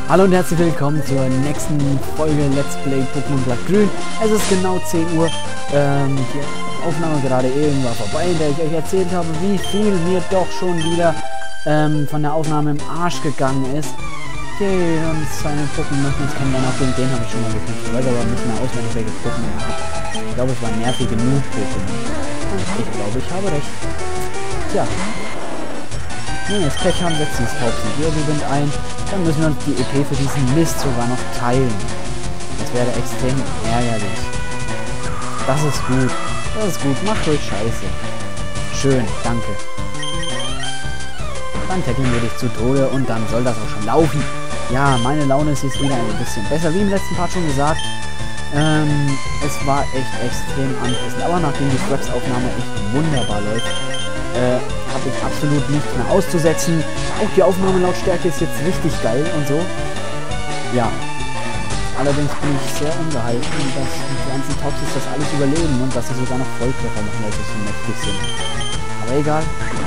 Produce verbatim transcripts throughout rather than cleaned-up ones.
Hallo und herzlich willkommen zur nächsten Folge Let's Play Pokémon Blatt Grün. Es ist genau zehn Uhr. Ähm, die Aufnahme gerade eben war vorbei, in der ich euch erzählt habe, wie viel mir doch schon wieder ähm, von der Aufnahme im Arsch gegangen ist. Okay, und seine Pokémon möchten uns kennenlernen. Auch gegen den habe ich schon mal gekämpft. Ich weiß aber nicht mehr auswendig, welche Pokémon ich habe. Ich glaube, es waren nervige Noob-Pokémon. Ich glaube, ich habe recht. Tja. Wenn wir das Pech haben, setzen das Taubsen Wirbelwind ein. Dann müssen wir uns die E P für diesen Mist sogar noch teilen. Das wäre extrem ärgerlich. Das ist gut. Das ist gut. Macht euch Scheiße. Schön. Danke. Dann tackeln wir dich zu Tode und dann soll das auch schon laufen. Ja, meine Laune ist jetzt wieder ein bisschen besser. Wie im letzten Part schon gesagt. Ähm, es war echt extrem anstrengend. Aber nachdem die Fraps-Aufnahme echt wunderbar läuft, äh, habe ich absolut nichts mehr auszusetzen. Auch die Aufnahmelautstärke ist jetzt richtig geil und so. Ja. Allerdings bin ich sehr ungehalten, dass die ganzen Topsis das alles überleben und dass sie sogar noch Volltreffer machen, weil sie so mächtig sind. Aber egal.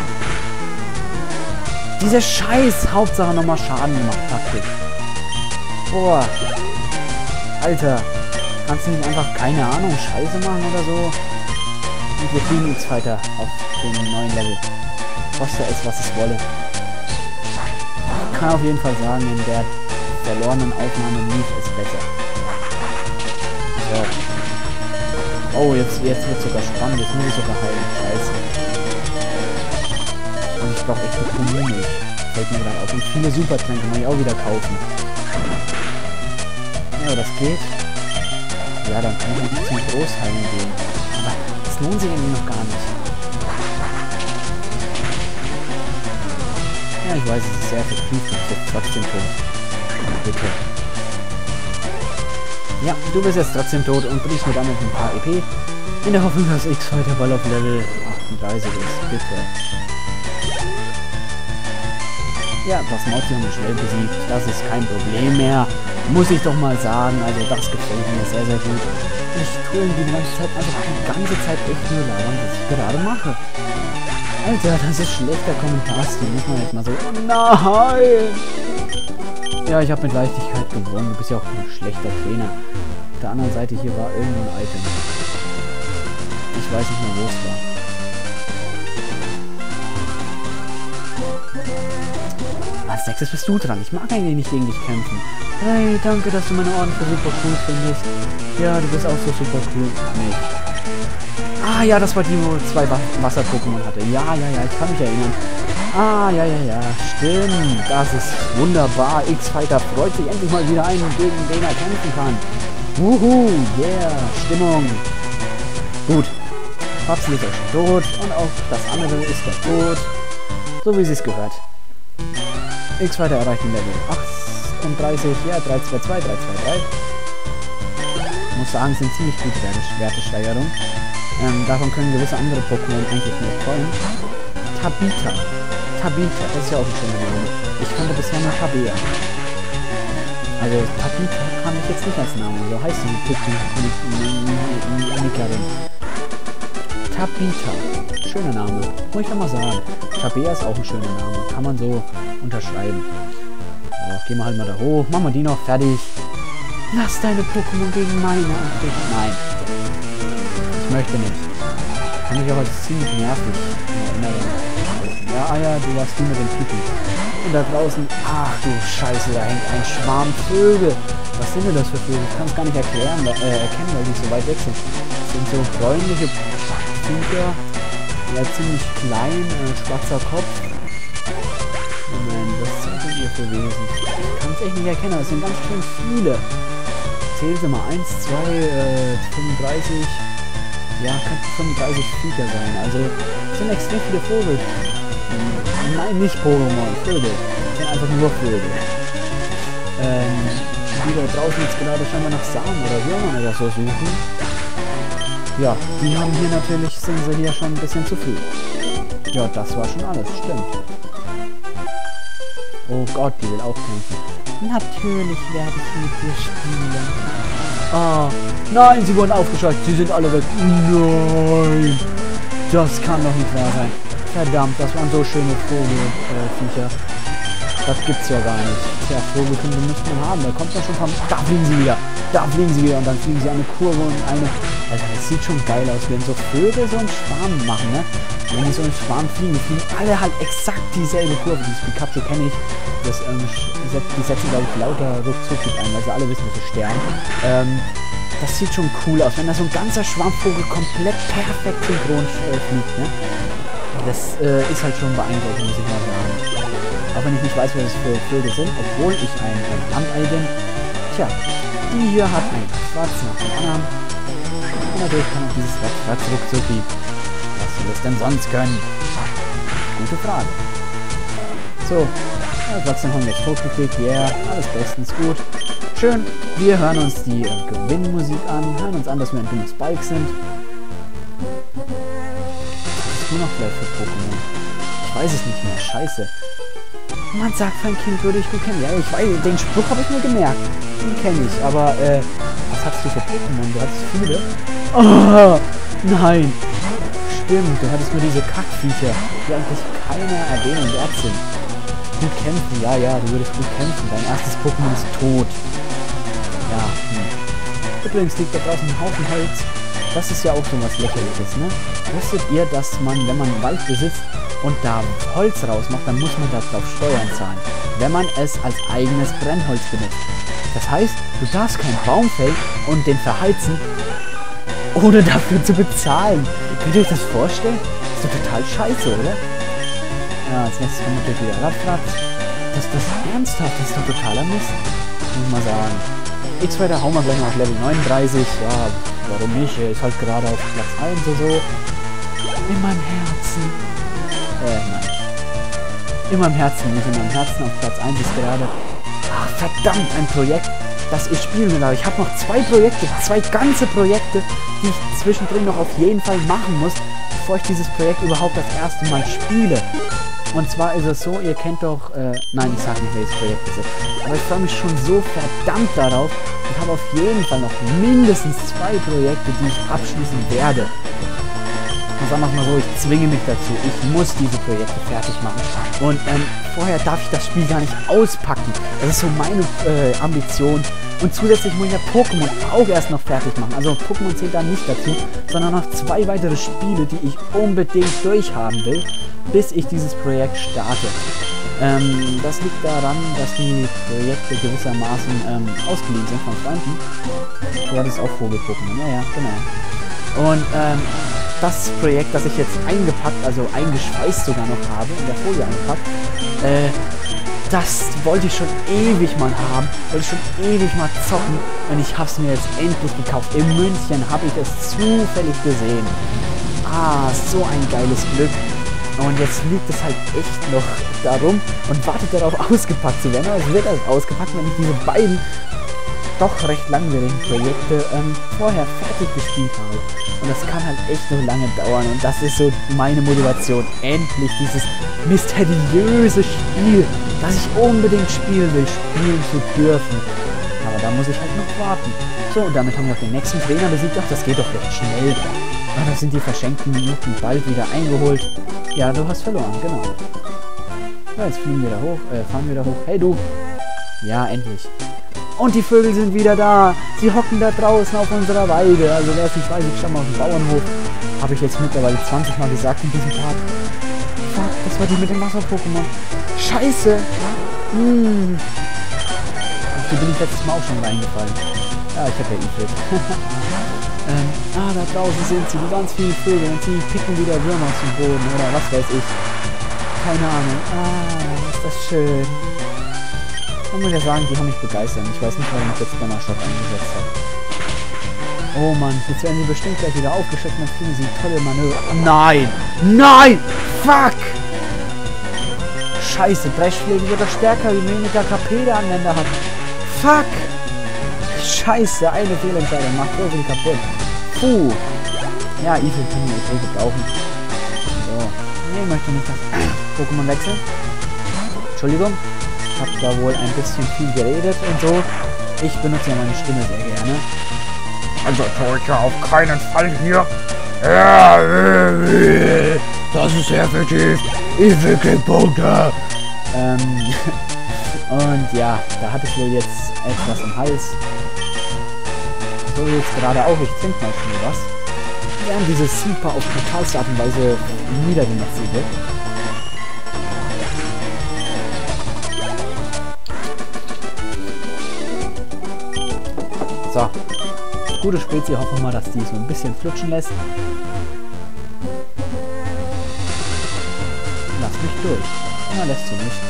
Diese scheiß Hauptsache nochmal Schaden gemacht, Taktik. Boah. Alter. Kannst du nicht einfach, keine Ahnung, Scheiße machen oder so? Und wir kriegen jetzt weiter auf den neuen Level. Koste es, was es wolle. Ich kann auf jeden Fall sagen, in der verlorenen Aufnahme lief es besser. So. Oh, jetzt, jetzt wird es sogar spannend. Jetzt muss ich sogar heilen. Scheiße. Und ich brauche echt eine Kommune. Fällt mir gerade auf. Und viele Supertränke muss ich auch wieder kaufen. Ja, das geht. Ja, dann kann ich zum Großheilen gehen. Aber das lohnt sich irgendwie noch gar nicht. Ja, ich weiß, es ist sehr effektiv, ich bin trotzdem tot. Bitte. Ja, du bist jetzt trotzdem tot und bringst mir damit ein paar E P. In der Hoffnung, dass X heute bald auf Level achtunddreißig ist. Bitte. Ja, das Mauzi haben wir schnell besiegt. Das ist kein Problem mehr. Muss ich doch mal sagen. Also das gefällt mir sehr, sehr gut. Ich tue irgendwie die ganze Zeit einfach die ganze Zeit echt nur labern, was ich gerade mache. Alter, das ist schlechter Kommentarstil. Muss man jetzt mal so... Nein! Ja, ich habe mit Leichtigkeit gewonnen. Du bist ja auch ein schlechter Trainer. Auf der anderen Seite hier war irgendein Item. Ich weiß nicht mehr, wo es war. Als nächstes bist du dran. Ich mag eigentlich nicht gegen dich kämpfen. Hey, danke, dass du meine Orden für super cool findest. Ja, du bist auch so super cool. Nee. Ah, ja, das war die, wo zwei Wasser-Pokémon hatte. Ja, ja, ja, ich kann mich erinnern. Ah, ja, ja, ja, stimmt. Das ist wunderbar. X-Fighter freut sich endlich mal wieder einen, gegen den er kämpfen kann. Wuhu, yeah, Stimmung. Gut. Papsel ist ja schon tot und auch das andere ist ja tot. So wie sie es gehört. X-Fighter erreicht den Level achtunddreißig, ja, drei zwei zwei, drei zwei drei. Ich muss sagen, es sind ziemlich gute Wertesteigerung. Ähm, davon können gewisse andere Pokémon eigentlich nur träumen. Tabita. Tabita, das ist ja auch ein schöner Name. Ich kannte bisher nur Tabea. Also Tabita kann ich jetzt nicht als Name, so heißt die Pokémon-Nikerin. Tabita. Schöner Name. Muss ich doch mal sagen. Tabea ist auch ein schöner Name. Kann man so unterschreiben. So, gehen wir halt mal da hoch. Machen wir die noch fertig. Lass deine Pokémon gegen meine antreten. Nein. Ich möchte nicht. Kann mich aber ziemlich nervig erinnern. Ja, ah ja, du warst du mit dem Pipi. Und da draußen, ach du Scheiße, da hängt ein Schwarm Vögel. Was sind denn das für Vögel? Ich kann es gar nicht erklären, äh, erkennen, weil die so weit weg sind. Das sind so bräunliche Viecher. Ja, ziemlich klein, äh, schwarzer Kopf. Moment, was sind denn hier für Wesen? Ich kann es echt nicht erkennen, es sind ganz schön viele. Zählen Sie mal, eins, zwei, äh, fünfunddreißig. Ja, könnten fünfunddreißig Viecher sein. Also, es sind extrem viele Vögel. Nein, nicht Pokémon, Vögel. Es sind einfach nur Vögel. Ähm, die da draußen jetzt gerade scheinbar nach Samen oder wie auch immer das so suchen. Ja, die haben hier natürlich, sind sie hier schon ein bisschen zu viel. Ja, das war schon alles, stimmt. Oh Gott, die will auch kämpfen. Natürlich werde ich mit dir spielen. Ah, nein, sie wurden aufgeschaltet, sie sind alle weg. Nein, das kann doch nicht wahr sein. Verdammt, das waren so schöne Vogelviecher. Äh, Das gibt's ja gar nicht. Tja, Vogelkunde müsste man haben. Da kommt ja schon von... Da fliegen sie wieder. Da fliegen sie wieder. Und dann fliegen sie eine Kurve und eine... Also das sieht schon geil aus, wenn so Vögel so einen Schwarm machen, ne? Wenn die so einen Schwarm fliegen, die fliegen alle halt exakt dieselbe Kurve. Dieses Pikachu kenne ich. Das, ähm, die setzen, glaube ich, lauter ruckzuck ein, weil sie alle wissen, dass sie sterben. Ähm, das sieht schon cool aus, wenn da so ein ganzer Schwarmvogel komplett perfekt synchron äh, fliegt, ne? Das äh, ist halt schon beeindruckend, muss ich mal sagen. Auch wenn ich nicht weiß, was das für Vögel sind, obwohl ich ein, ein Landei bin. Tja, die hier hat ein Schwarz nach dem anderen. Und natürlich kann auch dieses Ratz ruckzucki. Was soll es denn sonst können? Gute Frage. So, ja, trotzdem haben wir jetzt hochgeklickt. Ja, yeah, alles bestens gut. Schön. Wir hören uns die äh, Gewinnmusik an. Hören uns an, dass wir ein dummes Balk sind. Nur noch vielleicht für Pokémon. Ich weiß es nicht mehr. Scheiße. Man sagt, für ein Kind würde ich gut kennen. Ja, ich weiß, den Spruch habe ich mir gemerkt. Den kenne ich. Aber, äh, was hast du für Pokémon? Du hattest viele. Oh, nein. Stimmt, du hattest nur diese Kackviecher, die eigentlich keine Erwähnung wert sind. Gut kämpfen, ja, ja, du würdest gut kämpfen. Dein erstes Pokémon ist tot. Ja, hm. Übrigens liegt da draußen ein Haufen Holz. Das ist ja auch so was Lächerliches, ne? Wusstet ihr, dass man, wenn man einen Wald besitzt und da Holz rausmacht, dann muss man darauf Steuern zahlen, wenn man es als eigenes Brennholz benutzt. Das heißt, du darfst keinen Baum fällen und den verheizen, ohne dafür zu bezahlen. Könnt ihr euch das vorstellen? Das ist doch total scheiße, oder? Ja, als nächstes kommt natürlich wieder Radfratz. Das ist das ernsthaft, das ist doch totaler Mist. Muss ich mal sagen. X-Fighter hauen wir gleich mal auf Level neununddreißig. Ja, warum nicht? Er ist halt gerade auf Platz eins oder so. In meinem Herzen. Äh, nein. In meinem Herzen, nicht in meinem Herzen. Auf Platz eins ist gerade... Ach, verdammt, ein Projekt, das ich spielen will. Aber ich habe noch zwei Projekte, zwei ganze Projekte, die ich zwischendrin noch auf jeden Fall machen muss, bevor ich dieses Projekt überhaupt das erste Mal spiele. Und zwar ist es so, ihr kennt doch... Äh, nein, ich sage nicht, welches Projekt es ist. Aber ich freue mich schon so verdammt darauf und habe auf jeden Fall noch mindestens zwei Projekte, die ich abschließen werde. Und sagen wir mal so, ich zwinge mich dazu. Ich muss diese Projekte fertig machen. Und ähm, vorher darf ich das Spiel gar nicht auspacken. Das ist so meine äh, Ambition. Und zusätzlich muss ich ja Pokémon auch erst noch fertig machen. Also Pokémon zählt da nicht dazu, sondern noch zwei weitere Spiele, die ich unbedingt durchhaben will, bis ich dieses Projekt starte. Ähm, das liegt daran, dass die Projekte gewissermaßen ähm, ausgeliehen sind von Freunden. Du hattest auch Vogel-Pokémon, ja, ja, genau. Und ähm, das Projekt, das ich jetzt eingepackt, also eingeschweißt sogar noch habe, in der Folie eingepackt, äh, das wollte ich schon ewig mal haben, wollte ich schon ewig mal zocken und ich habe es mir jetzt endlich gekauft. In München habe ich es zufällig gesehen. Ah, so ein geiles Glück. Und jetzt liegt es halt echt noch darum und wartet darauf, ausgepackt zu werden. Aber es wird also ausgepackt, wenn ich diese beiden doch recht langwierigen Projekte ähm, vorher fertig gespielt habe. Und das kann halt echt noch lange dauern. Und das ist so meine Motivation, endlich dieses mysteriöse Spiel, das ich unbedingt spielen will, spielen zu dürfen. Aber da muss ich halt noch warten. So, und damit haben wir auch den nächsten Trainer besiegt. Ach, das geht doch recht schnell. Und da sind die verschenkten Minuten bald wieder eingeholt. Ja, du hast verloren, genau. Ja, jetzt fliegen wir da hoch, äh, fahren wir da hoch. Hey, du! Ja, endlich. Und die Vögel sind wieder da. Sie hocken da draußen auf unserer Weide. Also wer es nicht weiß, ich stamme auf dem Bauernhof. Habe ich jetzt mittlerweile zwanzig Mal gesagt in diesem Part. Fuck, das war die mit dem Wasser-Pokémon. Scheiße! Hm. Auf die bin ich letztes Mal auch schon reingefallen. Ja, ich habe ja Ifrit. ähm, ah, da draußen sind sie, die ganz vielen Vögel. Und sie picken wieder Würmer aus dem Boden oder was weiß ich. Keine Ahnung. Ah, ist das schön. Man muss ja sagen, die haben mich begeistert. Ich weiß nicht, warum ich jetzt Donnershot eingesetzt habe. Oh Mann, jetzt werden sie bestimmt gleich wieder aufgeschreckt und dann kriegen sie tolle Manöver. Nein! Nein! Fuck! Scheiße, Dreschflegen wird doch stärker, je weniger K P der Anwender hat. Fuck! Scheiße, eine Fehlentscheidung macht so viel kaputt. Puh! Ja, Evil kann ich okay gebrauchen. So. Nee, ich möchte nicht das Pokémon wechseln. Entschuldigung. Ich habe da wohl ein bisschen viel geredet und so. Ich benutze ja meine Stimme sehr gerne. Also Torcha auf keinen Fall hier. Das ist effektiv. Evil Punkte. Ähm, Und ja, da hatte ich wohl jetzt etwas im Hals. So wie jetzt gerade auch. Ich trinke mal schon was. Während diese super auf brutalste Art und Weise niedergemetzelt wird. So. Gute Spezie. Hoffen wir mal, dass die so ein bisschen flutschen lässt. Lass mich durch. Na, lässt sie nicht.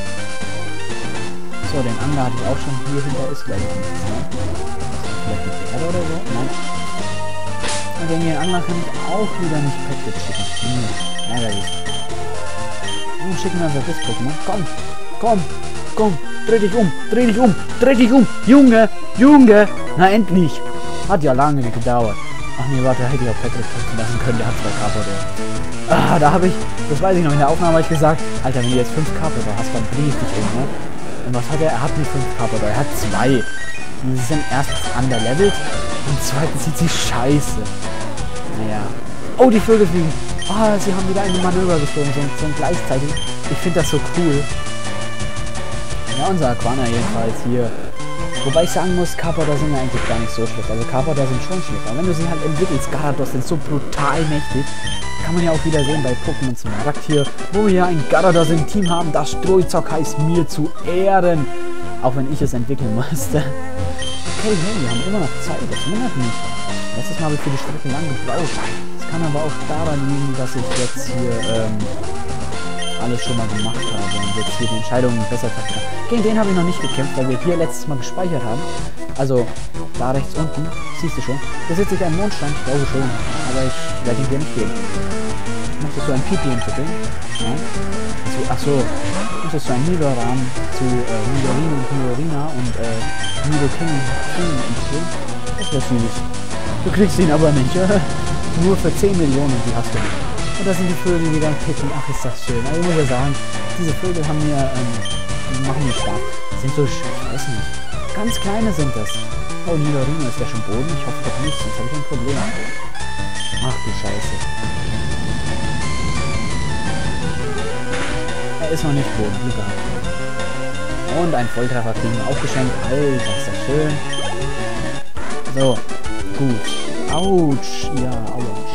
So, den Angler hatte ich auch schon. Hier hinter ist, glaube ich, nichts. Ne? Vielleicht eine Pferde oder so? Nein. Und den Angler kann ich auch wieder nicht Packet schicken. Hm, ärgerlich. Nun schicken wir unser Biss-Pokémon. Komm, komm, komm. Dreh dich um, dreh dich um, dreh dich um. Junge, Junge. Na, endlich. Hat ja lange gedauert. Ach nee, warte, da hätte ich auch Patrick lassen können, der hat zwei Carpador. Ah, da habe ich, das weiß ich noch, in der Aufnahme habe ich gesagt, Alter, wenn du jetzt fünf Carpador hast, dann bring ich dich um, ne? Und was hat er? Er hat nicht fünf Carpador, er hat zwei. Und sie sind erstens underlevelt und zweitens sieht sie scheiße. Naja. Oh, die Vögel fliegen. Ah, sie haben wieder eine Manöver geflogen, so, so gleichzeitig. Ich finde das so cool. Ja, unser Aquana jedenfalls hier. Wobei ich sagen muss, Carpador sind ja eigentlich gar nicht so schlecht. Also Carpador sind schon schlecht. Aber wenn du sie halt entwickelst, Gyarados sind so brutal mächtig. Kann man ja auch wieder sehen bei Pokémon Smaragd hier, wo wir ja ein Gyarados im Team haben. Das Streuzock heißt mir zu Ehren. Auch wenn ich es entwickeln musste. Okay, hey, wir haben immer noch Zeit. Das wundert mich. Letztes Mal habe ich für die Strecke lang gebraucht. Das kann aber auch daran liegen, dass ich jetzt hier ähm, alles schon mal gemacht habe und jetzt hier die Entscheidungen besser treffen kann. Gegen den habe ich noch nicht gekämpft, weil wir hier letztes Mal gespeichert haben. Also, da rechts unten, siehst du schon. Da sitzt sich ein Mondstein, ich glaube schon. Aber ich werde ihn dir nicht geben. Möchtest du ein Pipi entwickeln? Nein? Also, ach so. Möchtest du ein Nidoran zu äh, Nidorin und Nidorina und äh, Nidoking entwickeln? Das wäre süß. Du kriegst ihn aber nicht. Nur für zehn Millionen, die hast du nicht. Und da sind die Vögel, die dann picken. Ach, ist das schön. Also, ich muss ja sagen, diese Vögel haben mir, ähm, die machen mir Spaß. Sind so, ich weiß nicht. Ganz kleine sind das. Oh, Nidorino ist ja schon Boden. Ich hoffe doch nicht, sonst habe ich ein Problem. Ach du Scheiße. Er ist noch nicht Boden. Glück gehabt. Und ein Volltreffer kriegen wir auch geschenkt. Alter, ist das schön. So, gut. Autsch. Ja, autsch.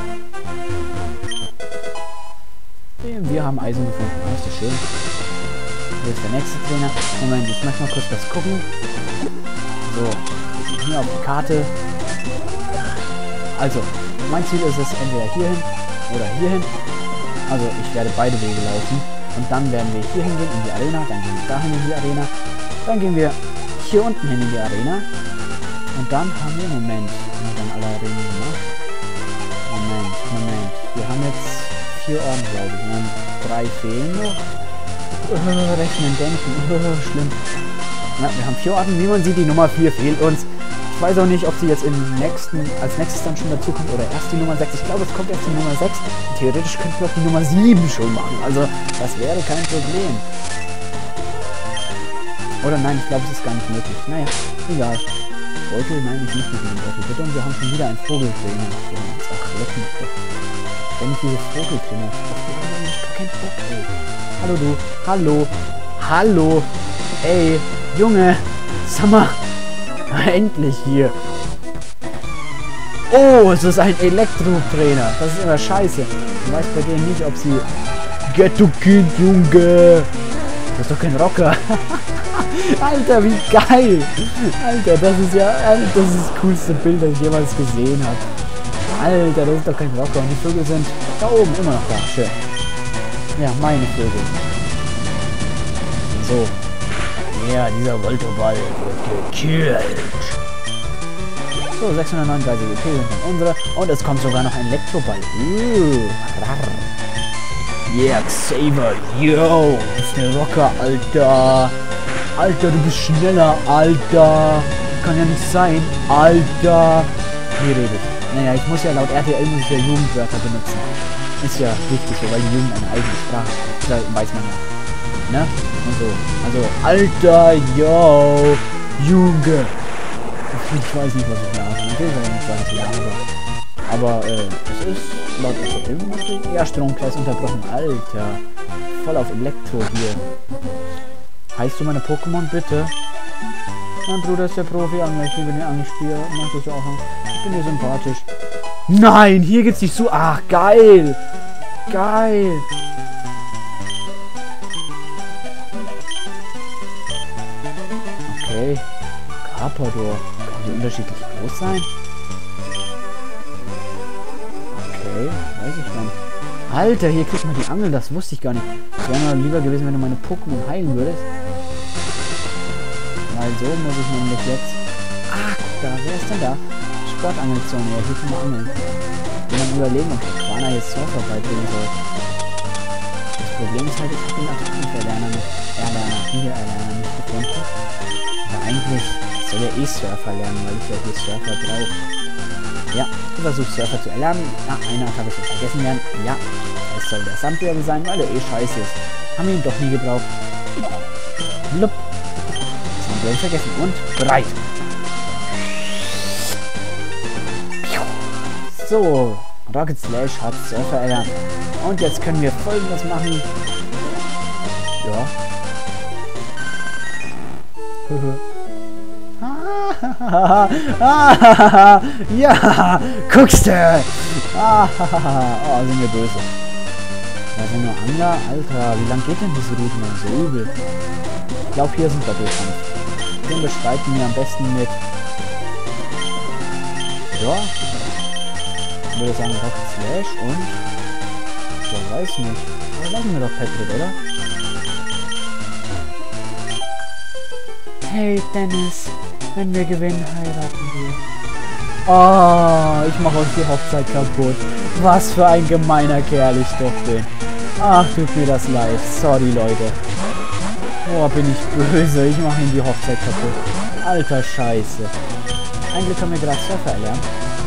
Wir haben Eisen gefunden. Das ist schön. Hier ist der nächste Trainer. Moment, ich möchte mal kurz was gucken. So, hier auf die Karte. Also, mein Ziel ist es entweder hierhin oder hierhin. Also, ich werde beide Wege laufen. Und dann werden wir hier hingehen in die Arena. Dann gehen wir dahin in die Arena. Dann gehen wir hier unten hin in die Arena. Und dann haben wir, Moment, haben wir dann alle Arenen gemacht? Moment, Moment. Wir haben jetzt vier Orden, glaube ich. Wir haben drei fehlen noch. Uh, rechnen, denken. Uh, schlimm. Ja, wir haben vier Orten. Wie man sieht, die Nummer vier fehlt uns. Ich weiß auch nicht, ob sie jetzt im nächsten, als nächstes dann schon dazu kommt oder erst die Nummer sechs. Ich glaube, es kommt erst die Nummer sechs. Theoretisch könnten wir auch die Nummer sieben schon machen. Also, das wäre kein Problem. Oder nein, ich glaube, es ist gar nicht möglich. Naja, egal. Beutel, nein, ich möchte nicht mit dem Beutel. Bitte, und wir haben schon wieder einen Vogeltrainer. Ach, leck mich doch. Wenn ich diese Vogeltrainer. Ich hab keinen Bock, ey. Hallo du. Hallo. Hallo. Ey, Junge. Sag mal. Endlich hier. Oh, es ist ein Elektro-Trainer. Das ist immer scheiße. Ich weiß bei denen nicht, ob sie... Ghetto-Kind, Junge. Das ist doch kein Rocker. Alter, wie geil. Alter, das ist ja... Das ist das coolste Bild, das ich jemals gesehen habe. Alter, das ist doch kein Rocker. Und die Vögel sind da oben immer noch da. Schön. Ja, meine Vögel. So. Ja, dieser Voltoball wird gekillt. So, sechshundertneununddreißig E P sind dann unsere. Und es kommt sogar noch ein Elektroball. Uh, yeah, Xaver. Yo, ist der Rocker, Alter. Alter, du bist schneller, Alter. Kann ja nicht sein, Alter. Wie redet? Naja, ich muss ja laut R T L muss ich ja Jugendwörter benutzen. Ist ja richtig so, weil die Jugend eine eigene Sprache hat. Da weiß man ja. Ne? Und so. Also, Alter, yo, Junge. Ich weiß nicht, was ich labe. Natürlich weiß ich nicht, was ich labe. Aber, äh, es ist laut R T L ja, Stromkreis unterbrochen. Alter. Voll auf Elektro hier. Heißt du meine Pokémon, bitte? Mein Bruder ist der Profi-Angler, ich liebe den Angelspieler. Möchtest du auch noch? Ich bin dir sympathisch. Nein, hier geht's nicht so. Ach, geil. Geil. Okay. Carpador. Kann die unterschiedlich groß sein? Okay, weiß ich dann. Alter, hier kriegt man die Angel, das wusste ich gar nicht. Es wäre mir lieber gewesen, wenn du meine Pokémon heilen würdest. Weil so muss ich nämlich jetzt... Ah, guck da, wer ist denn da? Sportangelzone, ja, hier kann man angeln. Ich will mal überlegen, ob der Quana jetzt Surfer beibringen soll. Das Problem ist halt, ich habe den Attacken-Erlerner nicht, Erlerner, Wiedererlerner nicht gefunden. Aber eigentlich soll er eh Surfer lernen, weil ich ja hier Surfer brauche. Ja, du versuchst Surfer zu erlernen. Ah, eine Attacke soll vergessen werden. Ja, es soll der Sandwirbel sein, weil er eh scheiße ist. Haben wir ihn doch nie gebraucht. Lupp. Sandwirbel vergessen und bereit. So, Rocket Slash hat Surfer erlernt. Und jetzt können wir Folgendes machen. Ja. Ja, guckst du. Oh, sind wir böse. Da sind nur Angler. Alter, wie lang geht denn diese Route noch so übel? Ich glaube, hier sind Doppelkampf. Den bestreiten wir am besten mit... Ja. Ich würde sagen Rocket Slash und... Ich weiß nicht. Aber lassen wir doch Patrick, oder? Hey Dennis, wenn wir gewinnen, heiraten wir. Oh, ich mache euch die Hochzeit kaputt. Was für ein gemeiner Kerl ich doch bin. Ach, tut mir das leid. Sorry, Leute. Boah, bin ich böse. Ich mache ihm die Hochzeit kaputt. Alter Scheiße. Eigentlich haben wir gerade Surfer erlernt.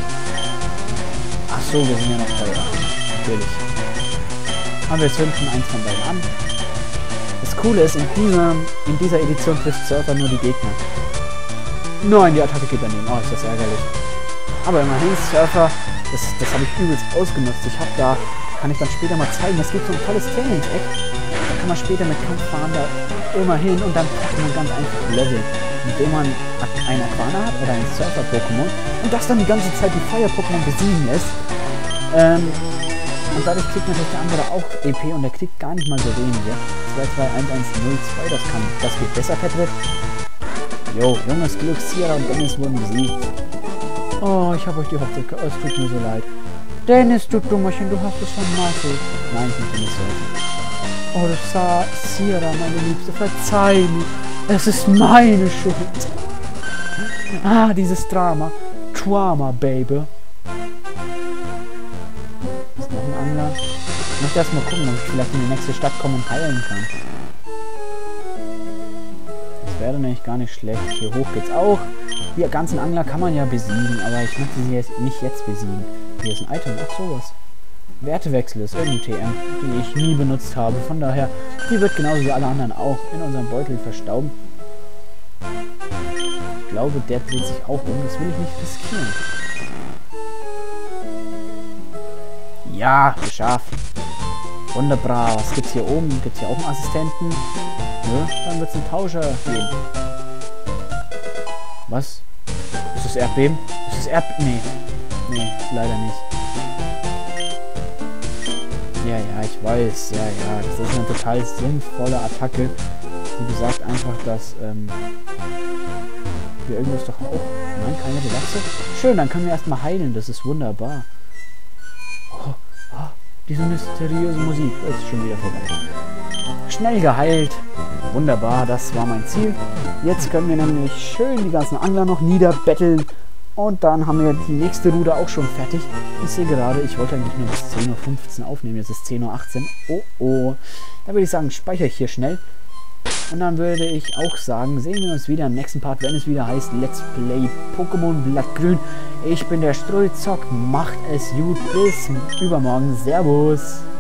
Ach so, wir sind ja noch bei. Natürlich. Aber wir zünden eins von beiden an. Das Coole ist, in, diesem, in dieser Edition trifft Surfer nur die Gegner. Nein, die Attacke geht daneben. Oh, ist das ärgerlich. Aber immerhin, Surfer, das, das habe ich übelst ausgenutzt. Ich habe da, kann ich dann später mal zeigen, es gibt so ein tolles Trainingseck. Da kann man später mit Kampffahren da immer hin und dann kann man ganz einfach leveln. Indem man einen Aquana hat oder einen Surfer-Pokémon und das dann die ganze Zeit die Feuer-Pokémon besiegen lässt. Ähm, und dadurch kriegt natürlich der andere auch E P und der kriegt gar nicht mal so wenige. zwei zwei eins eins null zwei, das kann, das geht besser, Patrick. Jo, junges Glück, Sierra und Dennis wurden besiegt. Oh, ich habe euch die Hochzeit... Es tut mir so leid. Dennis, du Dummerchen, du hast es vermasselt. Nein, ich bin nicht so. Oh, das sah... Sierra, meine Liebste, verzeih mir. Es ist meine Schuld. Ah, dieses Drama. Drama, Baby. Ist noch ein Angler. Ich möchte erst mal gucken, ob ich vielleicht in die nächste Stadt kommen und heilen kann. Das wäre nämlich gar nicht schlecht. Hier hoch geht's auch. Die ganzen Angler kann man ja besiegen, aber ich möchte sie jetzt nicht jetzt besiegen. Hier ist ein Item, ach sowas. Wertewechsel ist irgendein T M, den ich nie benutzt habe. Von daher, die wird genauso wie alle anderen auch in unserem Beutel verstauben. Ich glaube, der dreht sich auch um, das will ich nicht riskieren. Ja, geschafft. Wunderbar. Was gibt's hier oben? Gibt's hier auch einen Assistenten? Ja, dann wird's einen Tauscher geben. Was? Ist das Erdbeben? Ist das Erdbeben? Nee. Nee, leider nicht. Ja, ja, ich weiß. Ja, ja. Das ist eine total sinnvolle Attacke. Die besagt einfach, dass, ähm... hier irgendwas doch auch... Nein, keine Relaxe. Schön, dann können wir erstmal heilen. Das ist wunderbar. Oh, oh, diese mysteriöse Musik ist schon wieder vorbei. Schnell geheilt. Wunderbar, das war mein Ziel. Jetzt können wir nämlich schön die ganzen Angler noch niederbetteln. Und dann haben wir die nächste Route auch schon fertig. Ich sehe gerade, ich wollte eigentlich nur bis zehn Uhr fünfzehn aufnehmen. Jetzt ist zehn Uhr achtzehn. Oh, oh. Da würde ich sagen, speichere ich hier schnell. Und dann würde ich auch sagen, sehen wir uns wieder im nächsten Part, wenn es wieder heißt Let's Play Pokémon Blattgrün. Ich bin der Strulzock. Macht es gut. Bis übermorgen. Servus.